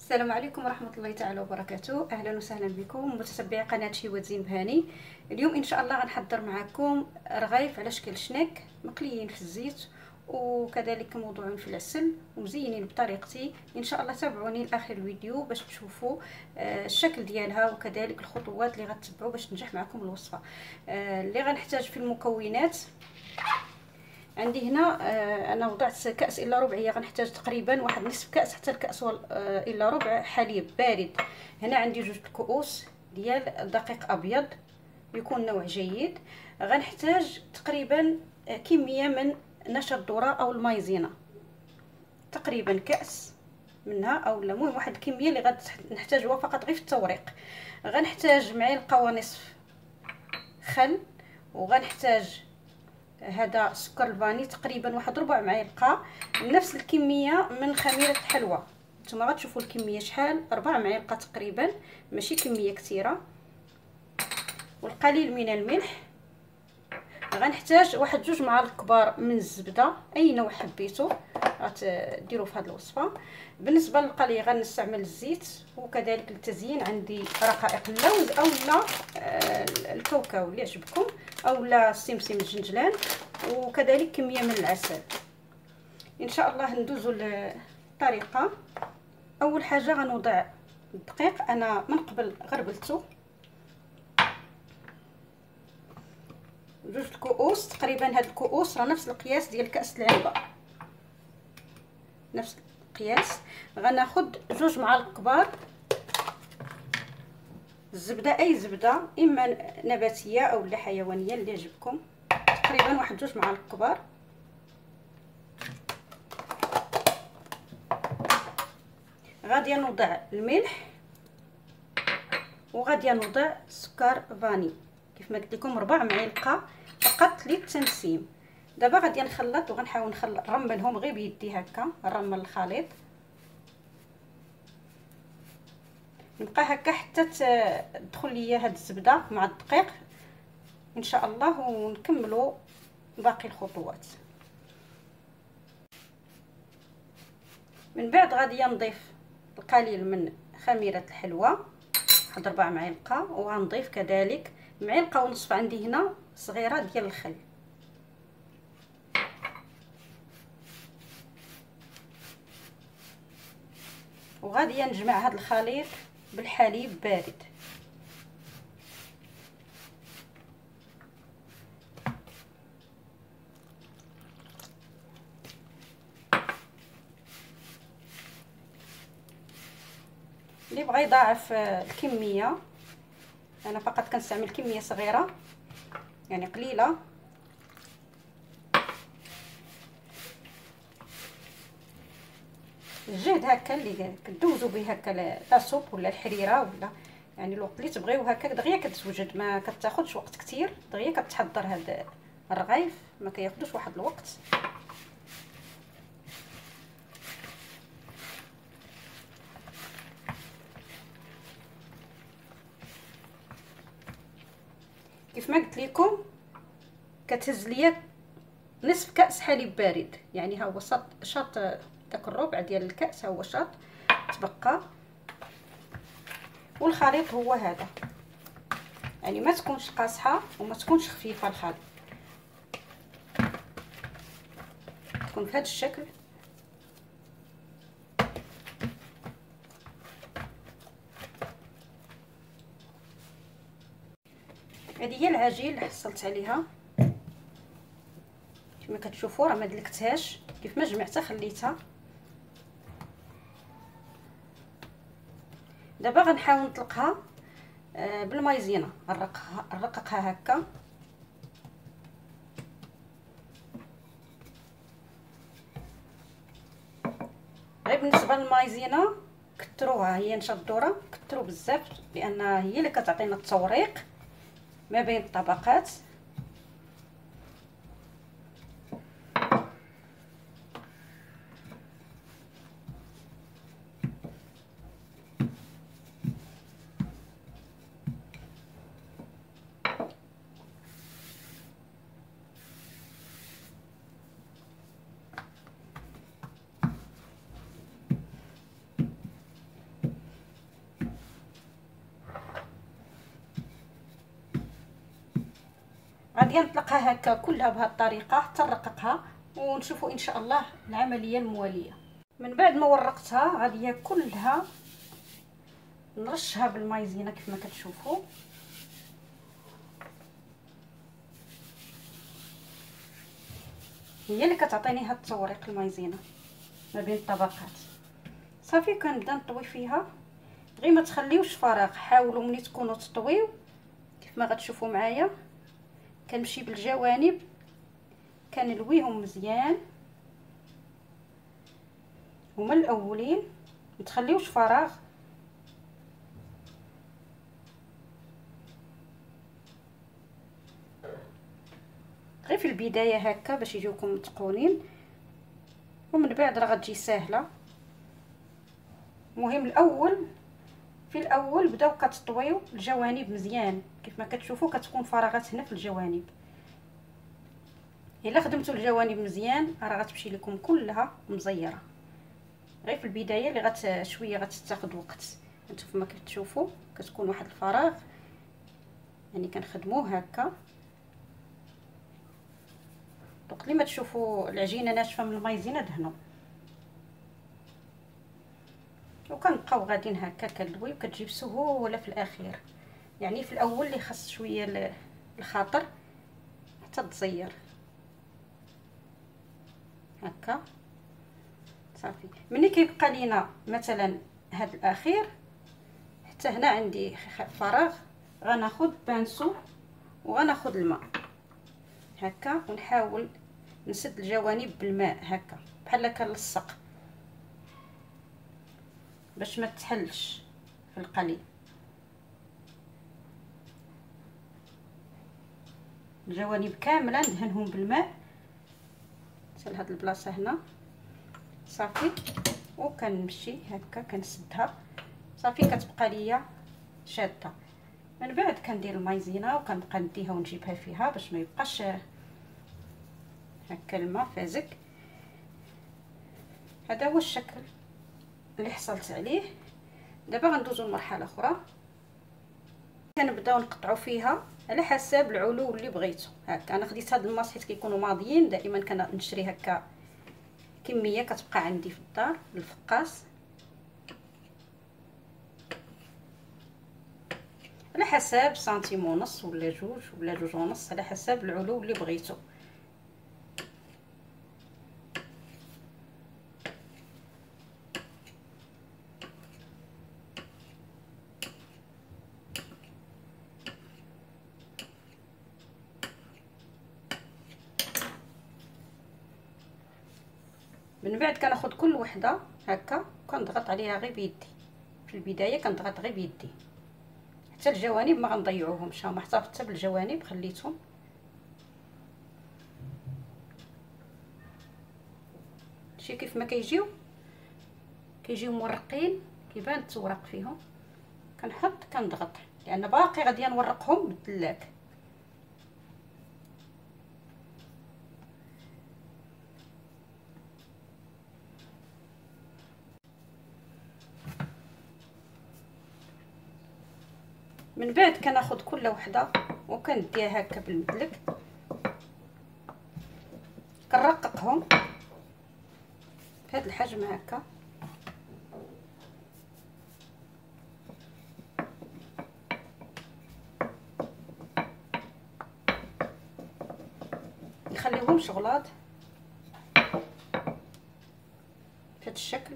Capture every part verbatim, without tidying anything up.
السلام عليكم ورحمة الله تعالى وبركاته. أهلا وسهلا بكم متتبعي قناة شيوة زين بهاني. اليوم إن شاء الله غنحضر معكم رغايف على شكل شناك مقليين في الزيت وكذلك موضوعين في العسل ومزينين بطريقتي. إن شاء الله تابعوني لآخر الفيديو باش تشوفوا الشكل ديالها وكذلك الخطوات اللي غتتبعوا باش تنجح معكم الوصفة. اللي غنحتاج في المكونات عندي هنا آه انا وضعت كاس الا ربع، هي غنحتاج تقريبا واحد نصف كاس حتى الكاس آه الا ربع حليب بارد. هنا عندي جوج كؤوس ديال دقيق ابيض يكون نوع جيد. غنحتاج تقريبا كميه من نشا الذره او المايزينا، تقريبا كاس منها او لا، المهم واحد الكميه اللي غنحتاجوها فقط غير في التوريق. غنحتاج معلقه ونصف خل، وغنحتاج هذا سكر الفاني تقريبا واحد ربع معلقه، نفس الكميه من خميره الحلوى. نتوما غتشوفوا الكميه شحال، ربع معلقه تقريبا، ماشي كميه كثيره، والقليل من الملح. غنحتاج واحد جوج معالق كبار من الزبده اي نوع حبيتو غتديروا في هذه الوصفه. بالنسبه للقلي غنستعمل الزيت، وكذلك للتزيين عندي رقائق اللوز او لا الكاوكاو اللي يعجبكم او لا السمسم الجنجلان، وكذلك كميه من العسل. ان شاء الله ندوزوا للطريقه. اول حاجه غنوضع الدقيق، انا من قبل غربلته جوج الكؤوس تقريبا. هاد الكؤوس راه نفس القياس ديال كاس العنبه، نفس القياس. غناخذ جوج معالق كبار الزبده، اي زبده اما نباتيه او لا حيوانيه اللي يعجبكم، تقريبا واحد جوج معالق كبار. غادي نوضع الملح، وغادي نوضع السكر فاني كيف ما قلت لكم ربع معلقه فقط للتنسيم. دابا غادي نخلط وغنحاول نخلط نرملهم غير بيدي هكا، نرمل الخليط نبقى هكا حتى تدخل ليا هاد الزبده مع الدقيق ان شاء الله، ونكملوا باقي الخطوات. من بعد غادي نضيف القليل من خميره الحلوى واحد ربع معلقه، وغنضيف كذلك معلقه ونصف عندي هنا صغيره ديال الخل، وغادي نجمع هذا الخليط بالحليب بارد. اللي بغى يضاعف الكميه، انا فقط كنستعمل كميه صغيره يعني قليله. الجهد هكا اللي كدوزو به هكا لا صوب ولا الحريره ولا يعني الوقت اللي تبغيو هكا دغيا كتوجد، ما كتاخذش وقت كتير، دغيا كتحضر هاد الرغايف ما كياخذوش واحد الوقت. كيف ما قلت لكم كتهز ليا نصف كاس حليب بارد، يعني ها هو شاط شاط داك الربع ديال الكاس، ها هو شاط تبقى. والخليط هو هذا، يعني ما تكونش قاصحه وما تكونش خفيفه، الخليط تكون بهذا الشكل. هذه هي العجين اللي حصلت عليها كما كتشوفوا، راه ما دلكتهاش، كيف ما جمعتها خليتها. دابا غنحاول نطلقها بالمايزينا، نرققها نرققها هكا. غير بالنسبه للمايزينا كثروها، هي نشا الذره كثروا بزاف لان هي اللي كتعطينا التوريق ما بين الطبقات. غادي نطلقها هكا كلها بهذه الطريقه حتى نرققها ونشوفوا ان شاء الله العمليه المواليه. من بعد ما ورقتها غادي كلها نرشها بالمايزينا كيف ما كتشوفوا. هي اللي كتعطيني هاد التوريق المايزينا ما بين الطبقات. صافي كنبدا نطوي فيها، غير ما تخليوش فراغ، حاولوا ملي تكونوا تطويو كيف ما غتشوفوا معايا كنمشي بالجوانب كنلويهم مزيان هما الاولين، ما تخليوش فراغ. غير في البدايه هكا باش يجيوكم متقونين، ومن بعد راه غتجي ساهله. المهم الاول في الاول بداو كتطويو الجوانب مزيان كيف ما كتشوفوا كتكون فراغات هنا في الجوانب. الا خدمتوا الجوانب مزيان راه غتمشي لكم كلها مزيره. غير في البدايه اللي غت شويه غتاخذ وقت. انتم كما كتشوفوا كتكون واحد الفراغ، يعني كنخدموه هكا. وقت ما تشوفوا العجينه ناشفه من المايزينا دهنوا، وكنبقاو غاديين هكا كنلوي وكتجي بسهوله في الاخير. يعني في الاول اللي خاص شويه الخاطر حتى تزير هكا. صافي ملي كيبقى لينا مثلا هاد الاخير حتى هنا عندي فراغ، غناخد بانسو وغناخد الماء هكا ونحاول نسد الجوانب بالماء هكا بحال كنلصق باش ما تحلش في القلي. الجوانب كامله ندهنهم بالماء حتى لهاد البلاصه هنا. صافي وكنمشي هكا كنسدها. صافي كتبقى ليا شاده. من بعد كندير المايزينا وكنبقى نديها ونجيبها فيها باش ما يبقاش هكا الماء فازك. هذا هو الشكل اللي حصلت عليه. دابا غندوزو لمرحله اخرى، كنبداو نقطعوا فيها على حسب العلو اللي بغيتو. هكا انا خديت هاد الماس حيت كيكونوا ماضيين، دائما كنشري هكا كميه كتبقى عندي في الدار الفقاس. على حسب سنتيم ونص ولا جوج ولا جوج ونص، على حسب العلو اللي بغيتو. من بعد كناخد كل وحده هكا وكنضغط عليها غير بيدي. في البدايه كنضغط غير بيدي حتى الجوانب ما غنضيعوهمش. هما احتفظت بالجوانب خليتهم. شي كيف ما كيجيو كيجيو مورقين كيبان التورق فيهم. كنحط كنضغط لان باقي غادي نورقهم بالدلاك. من بعد كناخد كل وحده وكنديها هكا بالمدلك كنرققهم بهذا الحجم هكا. نخليوهمش غلاظ بهذا الشكل.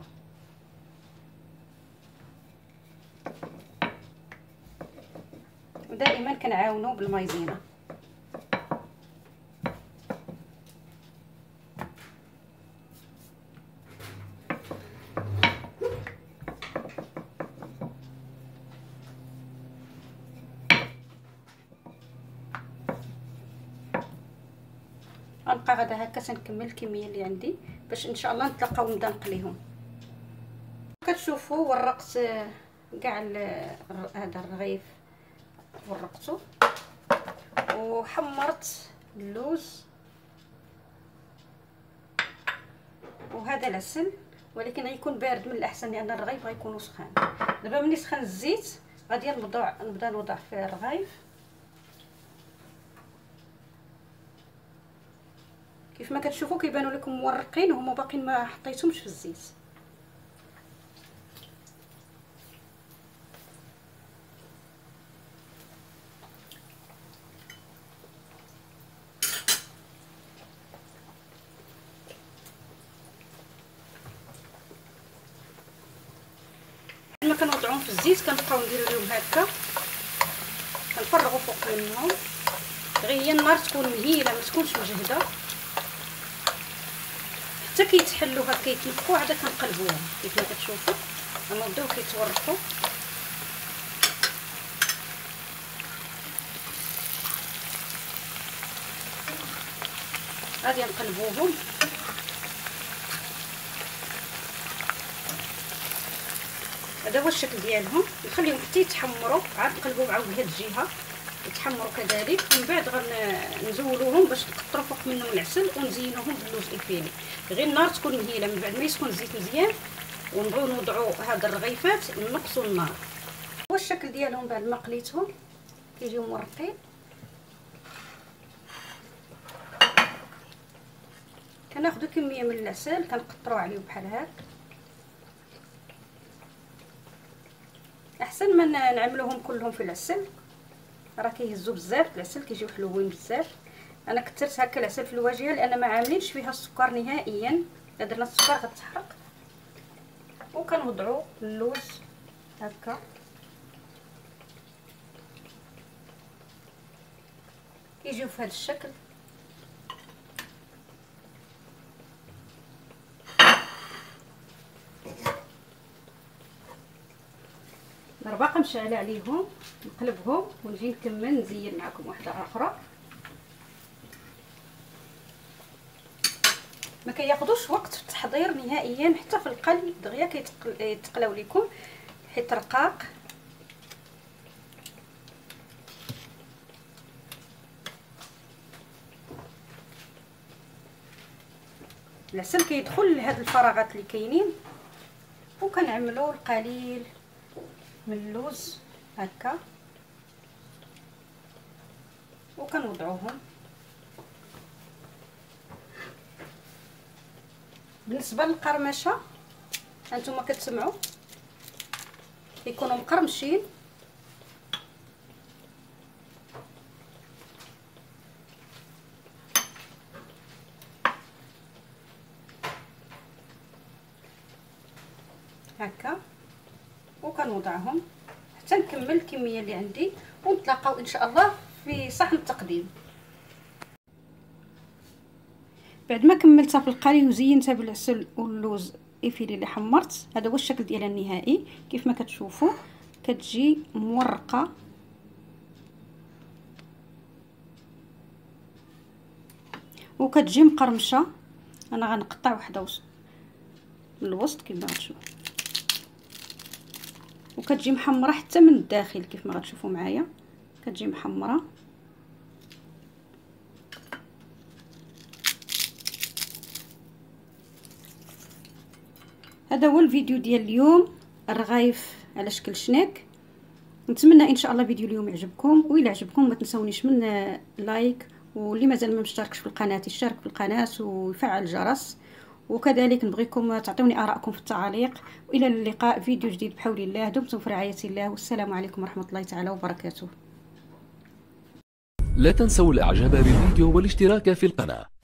ودائما كنعاونوا بالمايزينا. غنبقى غدا هكا تنكمل الكميه اللي عندي باش ان شاء الله نتلاقاو ونبدا نقليهم. كتشوفوا ورقت كاع هذا الرغيف، ورقته وحمرت اللوز وهذا العسل، ولكن غيكون بارد من الاحسن لان الرغيف غيكون سخان. دابا ملي سخن الزيت غادي نبدا نبدا نوضع فيه الرغيف كيف ما كتشوفوا كيبانوا لكم مورقين وهما باقيين ما حطيتهمش في الزيت. لما كنوضعوهم في الزيت كنبقاو نديرو لهم هكا، كنفرغوا فوق منهم غير هي النار تكون مهيله ما تكونش مجهده حتى كيتحلوا هكا يتنفخوا. عاد كنقلبوهم كيف ما كتشوفوا غنوضيو كيتورقوا. غادي نقلبوهم. هذا هو الشكل ديالهم. نخليهم حتى يتحمروا، عاد نقلبوهم عاود لهاد الجهه يتحمروا كذلك. من بعد غنزولوهم باش نقطروا فوق منهم العسل ونزينوهم باللوز ايفيلي. غير النار تكون مهيله. من بعد ما يسخن الزيت مزيان ونبغيو نوضعوا هاد الرغيفات نقصوا النار. هو الشكل ديالهم بعد ما قليتهم كيجيو مورقين. كناخذوا كميه من العسل كنقطروا عليه بحال هاك. احسن ما نعملوهم كلهم في العسل، راه كيهزوا بزاف العسل كيجيو حلوين بزاف. انا كثرت هكا العسل في الواجهه لان ما عاملينش فيها السكر نهائيا. الا درنا السكر غتحرق. وكنوضعوا اللوز هكا كيجيو في هذا الشكل. راه باقا مشعله عليهم. نقلبهم ونجي نكمل نزين معكم واحده اخرى. ما كياخذوش وقت في التحضير نهائيا، حتى في القلي دغيا كيتقلاو لكم حيت رقاق. العسل كيدخل لهاد الفراغات اللي كاينين. وكنعملوا القليل من اللوز هكا وكنوضعوهم. بالنسبه للقرمشه هانتوما كتسمعوا كيكونوا مقرمشين. هكا وكنوضعهم حتى نكمل الكميه اللي عندي ونتلاقاو ان شاء الله في صحن التقديم. بعد ما كملتها في القلي وزينتها بالعسل واللوز ايفيلي اللي حمرت، هذا هو الشكل ديالها النهائي. كيف ما كتشوفوا كتجي مورقه وكتجي مقرمشه. انا غنقطع وحده من الوسط كما غتشوفوا، وكتجي محمره حتى من الداخل كيف ما غتشوفوا معايا كتجي محمره. هذا هو الفيديو ديال اليوم، الرغايف على شكل شناك. نتمنى ان شاء الله فيديو اليوم يعجبكم، والى عجبكم ما تنسونيش من لايك، واللي مازال ما مشتركش في القناه يشترك في القناه ويفعل الجرس. وكذلك نبغيكم تعطوني آراءكم في التعليق. والى اللقاء فيديو جديد بحول الله. دمتم في رعاية الله، والسلام عليكم ورحمة الله تعالى وبركاته. لا تنسوا الاعجاب بالفيديو والاشتراك في القناة.